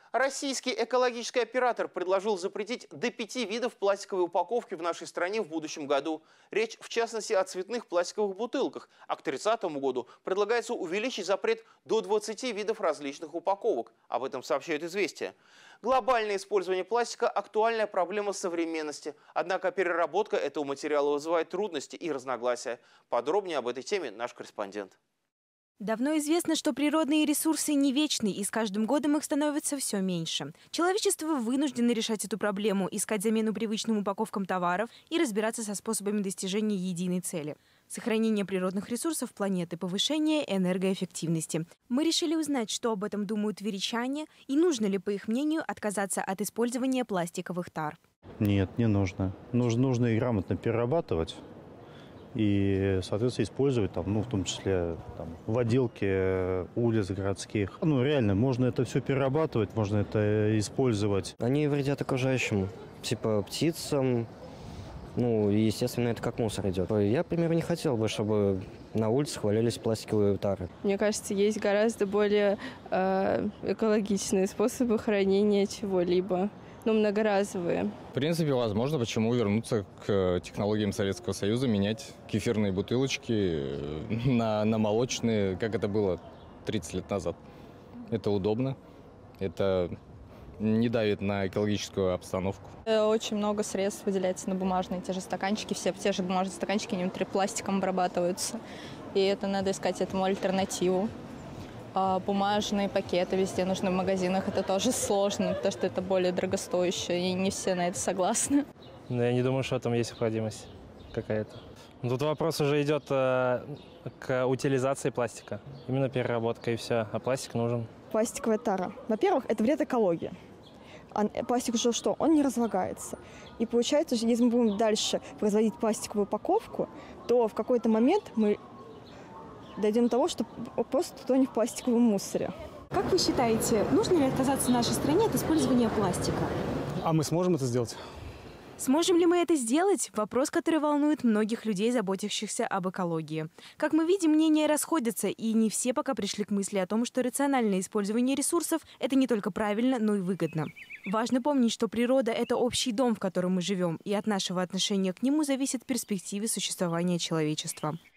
Российский экологический оператор предложил запретить до 5 видов пластиковой упаковки в нашей стране в будущем году. Речь, в частности, о цветных пластиковых бутылках. А к 30 году предлагается увеличить запрет до 20 видов различных упаковок. Об этом сообщают «Известия». Глобальное использование пластика – актуальная проблема современности. Однако переработка этого материала вызывает трудности и разногласия. Подробнее об этой теме наш корреспондент. Давно известно, что природные ресурсы не вечны, и с каждым годом их становится все меньше. Человечество вынуждено решать эту проблему, искать замену привычным упаковкам товаров и разбираться со способами достижения единой цели – сохранение природных ресурсов планеты, повышение энергоэффективности. Мы решили узнать, что об этом думают тверичане и нужно ли, по их мнению, отказаться от использования пластиковых тар. Нет, не нужно. Нужно и грамотно перерабатывать. И, соответственно, использовать там, в том числе в отделке улиц городских. Реально, можно это все перерабатывать, можно это использовать. Они вредят окружающим, типа птицам. И, естественно, это как мусор идет. Я, например, не хотел бы, чтобы на улицах валялись пластиковые тары. Мне кажется, есть гораздо более экологичные способы хранения чего-либо. Многоразовые. В принципе, возможно, почему вернуться к технологиям Советского Союза, менять кефирные бутылочки на молочные, как это было 30 лет назад. Это удобно, это не давит на экологическую обстановку. Очень много средств выделяется на бумажные, те же стаканчики, все те же бумажные стаканчики, они внутри пластиком обрабатываются. И это надо искать этому альтернативу. Бумажные пакеты везде нужны в магазинах. Это тоже сложно, потому что это более дорогостоящее, и не все на это согласны. Я не думаю, что в этом есть необходимость какая-то. Тут вопрос уже идет к утилизации пластика. Именно переработка и все. А пластик нужен. Пластиковая тара. Во-первых, это вред экологии. Пластик уже что? Он не разлагается. И получается, если мы будем дальше производить пластиковую упаковку, то в какой-то момент мы дойдем до того, что просто тонет в пластиковом мусоре. Как вы считаете, нужно ли отказаться в нашей стране от использования пластика? А мы сможем это сделать? Сможем ли мы это сделать? Вопрос, который волнует многих людей, заботящихся об экологии. Как мы видим, мнения расходятся, и не все пока пришли к мысли о том, что рациональное использование ресурсов – это не только правильно, но и выгодно. Важно помнить, что природа – это общий дом, в котором мы живем, и от нашего отношения к нему зависит перспективы существования человечества.